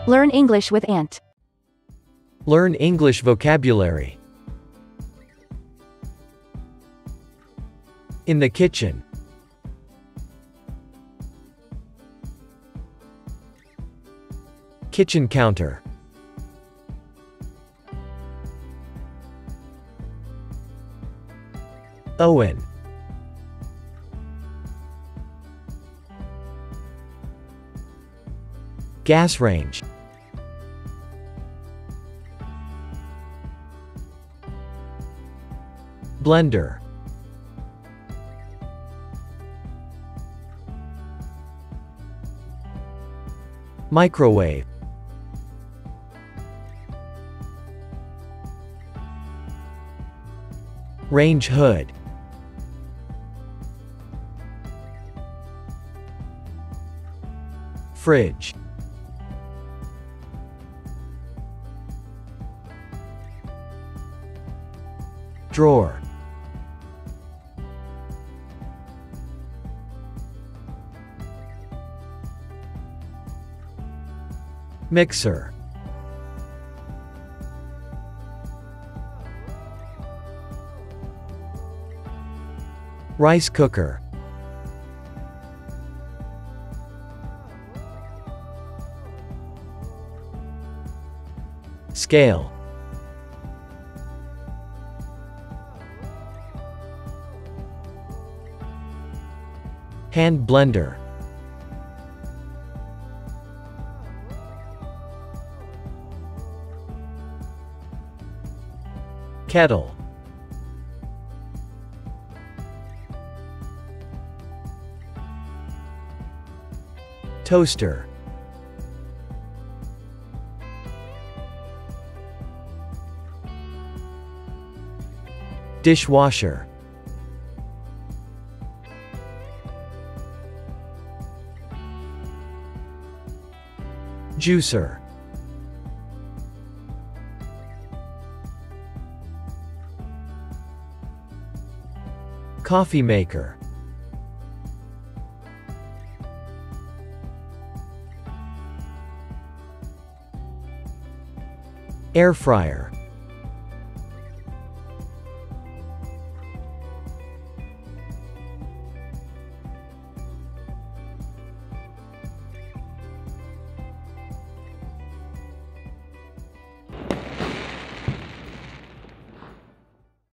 Learn English with Ant. Learn English vocabulary. In the kitchen. Kitchen counter. Owen. Gas range. Blender. Microwave. Range hood. Fridge. Drawer. Mixer. Rice cooker. Scale. Hand blender. Kettle. Toaster. Dishwasher. Juicer. Coffee maker. Air fryer.